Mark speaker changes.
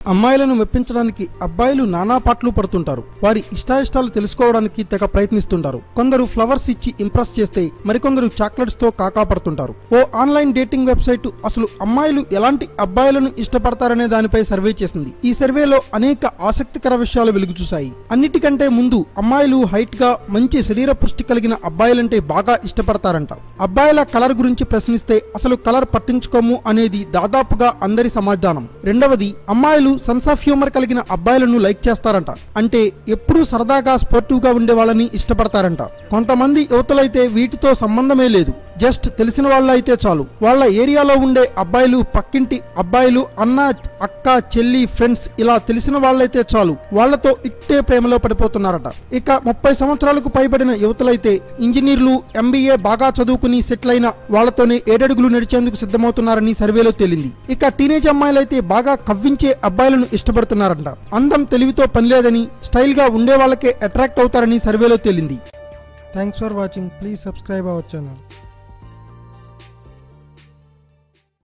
Speaker 1: అమ్మాయిలను మెప్పించడానికి అబ్బాయిలు నానా పాటలు పడుతుంటారు. వారి ఇష్టాయిష్టాలు తెలుసుకోవడానికి తెగ ప్రయత్నిస్తుంటారు. కొందరు ఫ్లవర్స్ ఇచ్చి ఇంప్రెస్ చేస్తే మరికొందరు చాక్లెట్స్ తో కాకా పడుతుంటారు. ఓ ఆన్లైన్ డేటింగ్ వెబ్సైట్ అసలు అమ్మాయిలు ఎలాంటి అబ్బాయిలను ఇష్టపడతారనే దానిపై సర్వే చేసింది. ఈ సర్వేలో అనేక ఆసక్తికర విషయాలు వెలుగు చూశాయి. అన్నిటికంటే ముందు అమ్మాయిలు హైట్ గా మంచి శరీర పుష్టి కలిగిన అబ్బాయిలంటే బాగా ఇష్టపడతారంట. అబ్బాయిల కలర్ గురించి ప్రశ్నిస్తే అసలు కలర్ పట్టించుకోము అనేది దాదాపుగా అందరి సమాధానం. రెండవది, అమ్మాయిలు సెన్స్ ఆఫ్ హ్యూమర్ కలిగిన అబ్బాయిలను లైక్ చేస్తారంట. అంటే ఎప్పుడూ సరదాగా స్పోర్టివ్ గా ఉండే వాళ్ళని ఇష్టపడతారంట. కొంతమంది యువతలైతే వీటితో సంబంధమే లేదు, జస్ట్ తెలిసిన వాళ్ళు అయితే చాలు, వాళ్ళ ఏరియాలో ఉండే అబ్బాయిలు, పక్కింటి అబ్బాయిలు, అన్న, అక్క, చెల్లి, ఫ్రెండ్స్ ఇలా తెలిసిన వాళ్ళైతే చాలు, వాళ్లతో ఇట్టే ప్రేమలో పడిపోతున్నారట. ఇక 30 సంవత్సరాలకు పైబడిన యువతలైతే ఇంజనీర్లు, ఎంబీఏ బాగా చదువుకుని సెటిల్ అయిన వాళ్లతోనే 7 అడుగులు నడిచేందుకు సిద్ధమవుతున్నారని సర్వేలో తేలింది. ఇక టీనేజ్ అమ్మాయిలైతే బాగా కవ్వించే అబ్బాయిలను ఇష్టపడుతున్నారంట. అందం తెలివితో పనిలేదని, స్టైల్ గా ఉండే వాళ్ళకే అట్రాక్ట్ అవుతారని సర్వేలో తేలింది. Thanks for watching. Please subscribe our channel.